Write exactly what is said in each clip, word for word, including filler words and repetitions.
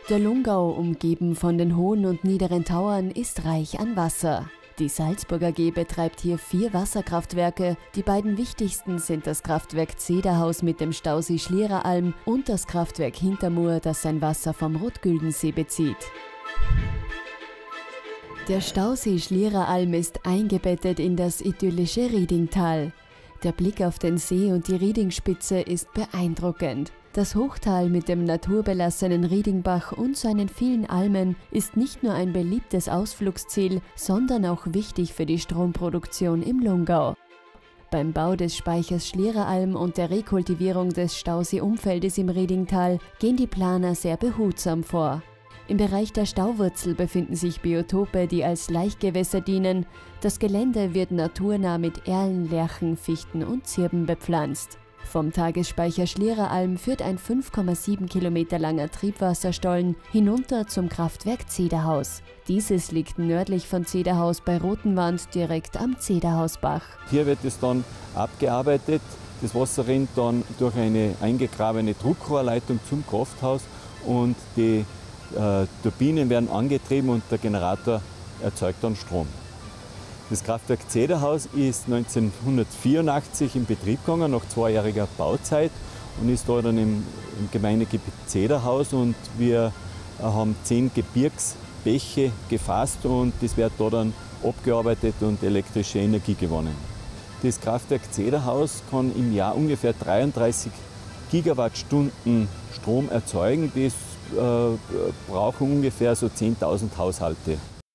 Der Lungau, umgeben von den hohen und niederen Tauern, ist reich an Wasser. Die Salzburg A G betreibt hier vier Wasserkraftwerke. Die beiden wichtigsten sind das Kraftwerk Zederhaus mit dem Stausee Schliereralm und das Kraftwerk Hintermur, das sein Wasser vom Rotgüldensee bezieht. Der Stausee Schliereralm ist eingebettet in das idyllische Riedingtal. Der Blick auf den See und die Riedingspitze ist beeindruckend. Das Hochtal mit dem naturbelassenen Riedingbach und seinen vielen Almen ist nicht nur ein beliebtes Ausflugsziel, sondern auch wichtig für die Stromproduktion im Lungau. Beim Bau des Speichers Schliereralm und der Rekultivierung des Stauseeumfeldes im Riedingtal gehen die Planer sehr behutsam vor. Im Bereich der Stauwurzel befinden sich Biotope, die als Laichgewässer dienen. Das Gelände wird naturnah mit Erlen, Lärchen, Fichten und Zirben bepflanzt. Vom Tagesspeicher Schliereralm führt ein fünf Komma sieben Kilometer langer Triebwasserstollen hinunter zum Kraftwerk Zederhaus. Dieses liegt nördlich von Zederhaus bei Rotenwand direkt am Zederhausbach. Hier wird es dann abgearbeitet. Das Wasser rinnt dann durch eine eingegrabene Druckrohrleitung zum Krafthaus und die äh, Turbinen werden angetrieben und der Generator erzeugt dann Strom. Das Kraftwerk Zederhaus ist neunzehnhundertvierundachtzig in Betrieb gegangen, nach zweijähriger Bauzeit, und ist da dann im, im Gemeindegebiet Zederhaus, und wir haben zehn Gebirgsbäche gefasst und das wird da dann abgearbeitet und elektrische Energie gewonnen. Das Kraftwerk Zederhaus kann im Jahr ungefähr dreiunddreißig Gigawattstunden Strom erzeugen. Das äh, brauchen ungefähr so zehntausend Haushalte.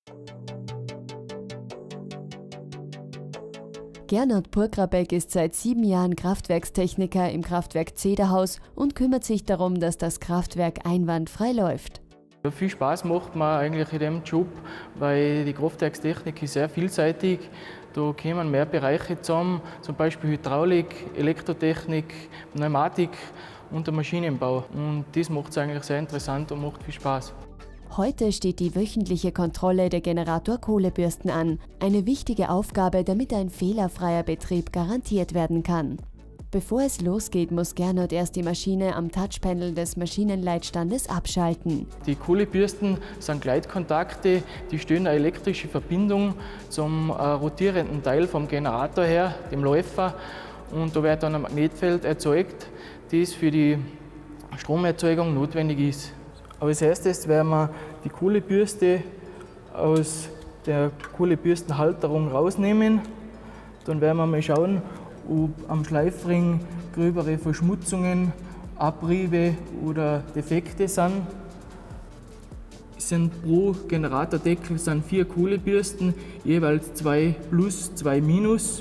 Gernot Purkrabeck ist seit sieben Jahren Kraftwerkstechniker im Kraftwerk Zederhaus und kümmert sich darum, dass das Kraftwerk einwandfrei läuft. Ja, viel Spaß macht man eigentlich in dem Job, weil die Kraftwerkstechnik ist sehr vielseitig. Da kommen mehr Bereiche zusammen, zum Beispiel Hydraulik, Elektrotechnik, Pneumatik und der Maschinenbau. Und das macht es eigentlich sehr interessant und macht viel Spaß. Heute steht die wöchentliche Kontrolle der Generator-Kohlebürsten an. Eine wichtige Aufgabe, damit ein fehlerfreier Betrieb garantiert werden kann. Bevor es losgeht, muss Gernot erst die Maschine am Touchpanel des Maschinenleitstandes abschalten. Die Kohlebürsten sind Gleitkontakte, die stellen eine elektrische Verbindung zum äh, rotierenden Teil vom Generator her, dem Läufer. Und da wird dann ein Magnetfeld erzeugt, das für die Stromerzeugung notwendig ist. Als erstes werden wir die Kohlebürste aus der Kohlebürstenhalterung rausnehmen. Dann werden wir mal schauen, ob am Schleifring gröbere Verschmutzungen, Abriebe oder Defekte sind. Es sind pro Generatordeckel sind vier Kohlebürsten, jeweils zwei plus, zwei minus.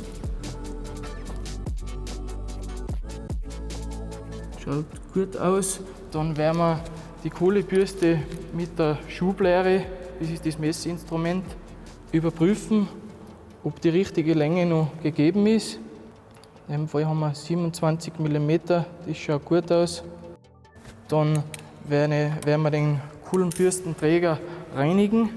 Schaut gut aus. Dann werden wir die Kohlebürste mit der Schublehre, das ist das Messinstrument, überprüfen, ob die richtige Länge noch gegeben ist. In dem Fall haben wir siebenundzwanzig Millimeter, das schaut gut aus. Dann werden wir den Kohlenbürstenträger reinigen.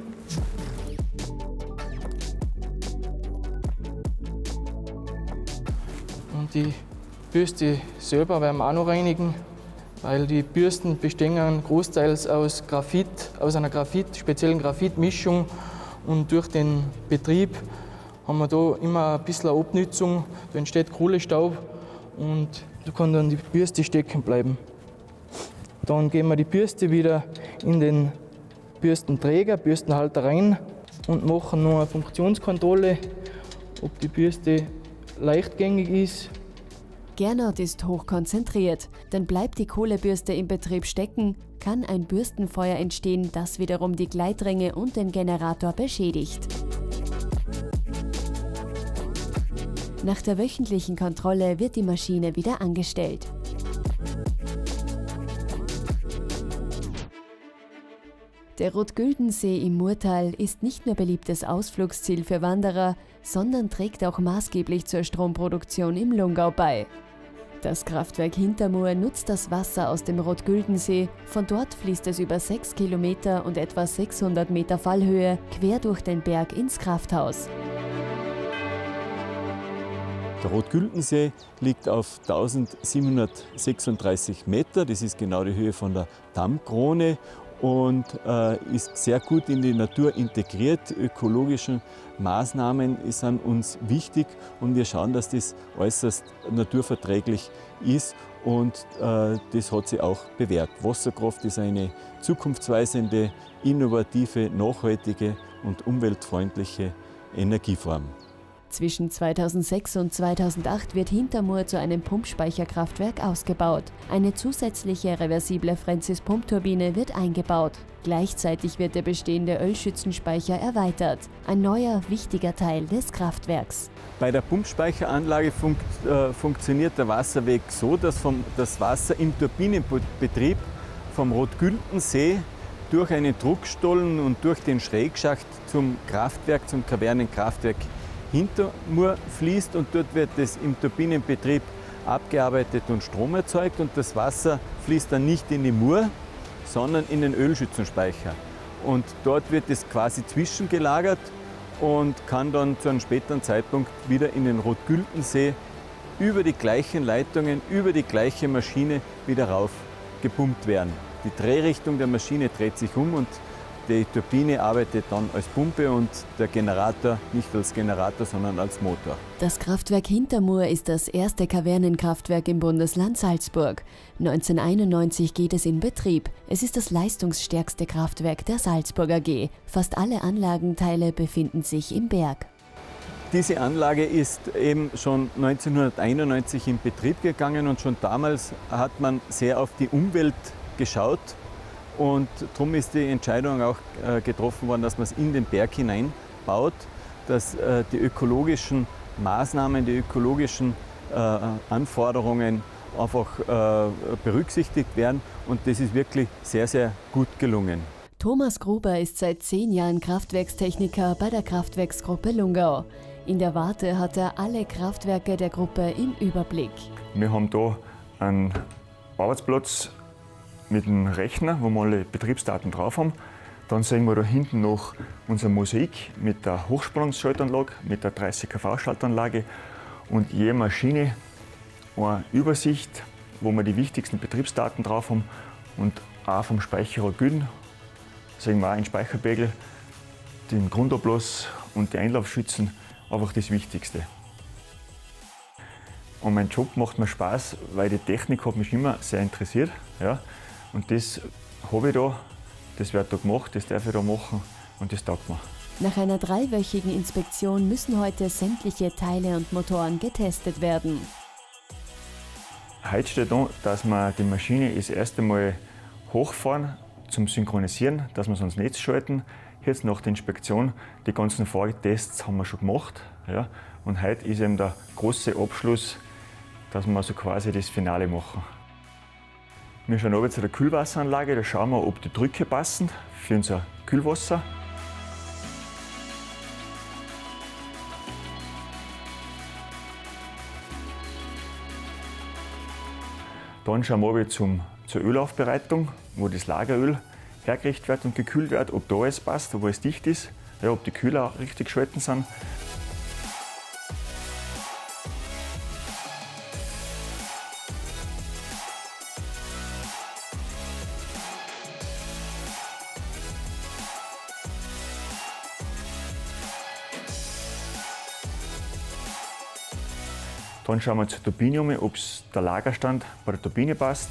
Und die Bürste selber werden wir auch noch reinigen, weil die Bürsten bestehen großteils aus Graphit, aus einer Graphit, speziellen Graphitmischung, und durch den Betrieb haben wir da immer ein bisschen eine Abnützung, da entsteht Kohlestaub und da kann dann die Bürste stecken bleiben. Dann geben wir die Bürste wieder in den Bürstenträger, Bürstenhalter rein und machen noch eine Funktionskontrolle, ob die Bürste leichtgängig ist. Gernot ist hochkonzentriert, denn bleibt die Kohlebürste im Betrieb stecken, kann ein Bürstenfeuer entstehen, das wiederum die Gleitringe und den Generator beschädigt. Nach der wöchentlichen Kontrolle wird die Maschine wieder angestellt. Der Rotgüldensee im Murtal ist nicht nur beliebtes Ausflugsziel für Wanderer, sondern trägt auch maßgeblich zur Stromproduktion im Lungau bei. Das Kraftwerk Hintermur nutzt das Wasser aus dem Rotgüldensee. Von dort fließt es über sechs Kilometer und etwa sechshundert Meter Fallhöhe quer durch den Berg ins Krafthaus. Der Rotgüldensee liegt auf tausendsiebenhundertsechsunddreißig Meter, das ist genau die Höhe von der Dammkrone, und äh, ist sehr gut in die Natur integriert. Ökologische Maßnahmen sind uns wichtig und wir schauen, dass das äußerst naturverträglich ist und äh, das hat sich auch bewährt. Wasserkraft ist eine zukunftsweisende, innovative, nachhaltige und umweltfreundliche Energieform. Zwischen zweitausendsechs und zweitausendacht wird Hintermur zu einem Pumpspeicherkraftwerk ausgebaut. Eine zusätzliche reversible Francis-Pumpturbine wird eingebaut. Gleichzeitig wird der bestehende Ölschützenspeicher erweitert. Ein neuer, wichtiger Teil des Kraftwerks. Bei der Pumpspeicheranlage funkt, äh, funktioniert der Wasserweg so, dass vom, das Wasser im Turbinenbetrieb vom Rotgültensee durch einen Druckstollen und durch den Schrägschacht zum Kraftwerk, zum Kavernenkraftwerk Hintermur fließt und dort wird es im Turbinenbetrieb abgearbeitet und Strom erzeugt und das Wasser fließt dann nicht in die Mur, sondern in den Ölschützenspeicher. Und dort wird es quasi zwischengelagert und kann dann zu einem späteren Zeitpunkt wieder in den Rotgültensee über die gleichen Leitungen, über die gleiche Maschine wieder rauf gepumpt werden. Die Drehrichtung der Maschine dreht sich um und die Turbine arbeitet dann als Pumpe und der Generator nicht als Generator, sondern als Motor. Das Kraftwerk Hintermur ist das erste Kavernenkraftwerk im Bundesland Salzburg. neunzehnhunderteinundneunzig geht es in Betrieb. Es ist das leistungsstärkste Kraftwerk der Salzburg A G. Fast alle Anlagenteile befinden sich im Berg. Diese Anlage ist eben schon neunzehnhunderteinundneunzig in Betrieb gegangen und schon damals hat man sehr auf die Umwelt geschaut. Und darum ist die Entscheidung auch äh, getroffen worden, dass man es in den Berg hineinbaut, dass äh, die ökologischen Maßnahmen, die ökologischen äh, Anforderungen einfach äh, berücksichtigt werden. Und das ist wirklich sehr, sehr gut gelungen. Thomas Gruber ist seit zehn Jahren Kraftwerkstechniker bei der Kraftwerksgruppe Lungau. In der Warte hat er alle Kraftwerke der Gruppe im Überblick. Wir haben hier einen Arbeitsplatz mit einem Rechner, wo wir alle Betriebsdaten drauf haben. Dann sehen wir da hinten noch unser Mosaik mit der Hochspannungsschaltanlage, mit der dreißig Kilovolt Schaltanlage und je Maschine eine Übersicht, wo wir die wichtigsten Betriebsdaten drauf haben und auch vom Speicher Güden sehen wir auch einen Speicherpegel, den Grundablass und die Einlaufschützen, einfach das Wichtigste. Und mein Job macht mir Spaß, weil die Technik hat mich immer sehr interessiert. Ja. Und das habe ich da, das wird da gemacht, das darf ich da machen und das taugt mir. Nach einer dreiwöchigen Inspektion müssen heute sämtliche Teile und Motoren getestet werden. Heute steht da, dass wir die Maschine das erste Mal hochfahren zum Synchronisieren, dass wir es ans Netz schalten. Jetzt nach der Inspektion, die ganzen Fahrtests haben wir schon gemacht. Ja. Und heute ist eben der große Abschluss, dass wir so quasi das Finale machen. Wir schauen runter zu der Kühlwasseranlage, da schauen wir, ob die Drücke passen für unser Kühlwasser. Dann schauen wir zum, zur Ölaufbereitung, wo das Lageröl hergerichtet wird und gekühlt wird, ob da alles passt, ob alles dicht ist, ja, ob die Kühler auch richtig geschalten sind. Dann schauen wir zur Turbine um, ob der Lagerstand bei der Turbine passt.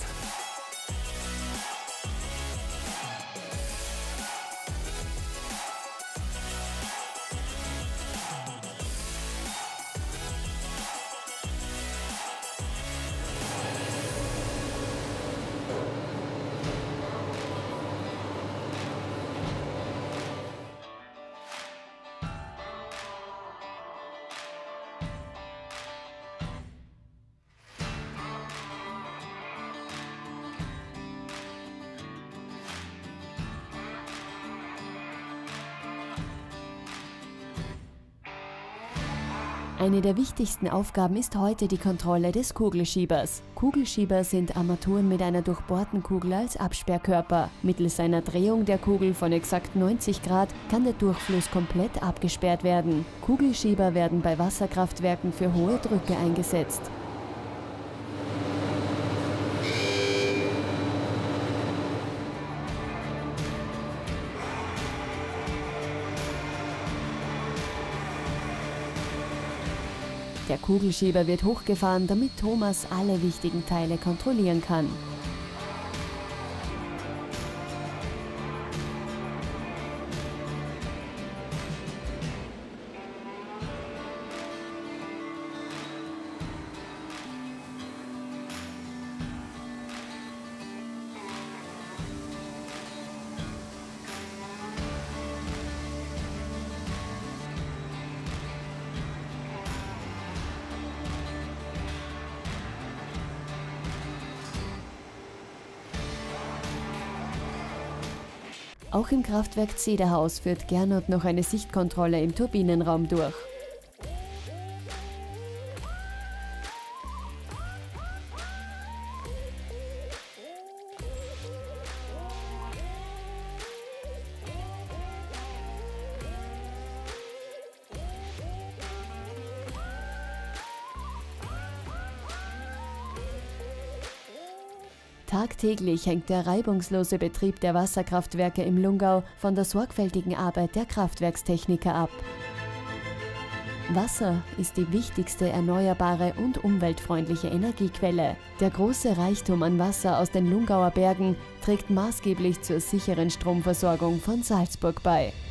Eine der wichtigsten Aufgaben ist heute die Kontrolle des Kugelschiebers. Kugelschieber sind Armaturen mit einer durchbohrten Kugel als Absperrkörper. Mittels einer Drehung der Kugel von exakt neunzig Grad kann der Durchfluss komplett abgesperrt werden. Kugelschieber werden bei Wasserkraftwerken für hohe Drücke eingesetzt. Der Kugelschieber wird hochgefahren, damit Thomas alle wichtigen Teile kontrollieren kann. Auch im Kraftwerk Zederhaus führt Gernot noch eine Sichtkontrolle im Turbinenraum durch. Tagtäglich hängt der reibungslose Betrieb der Wasserkraftwerke im Lungau von der sorgfältigen Arbeit der Kraftwerkstechniker ab. Wasser ist die wichtigste erneuerbare und umweltfreundliche Energiequelle. Der große Reichtum an Wasser aus den Lungauer Bergen trägt maßgeblich zur sicheren Stromversorgung von Salzburg bei.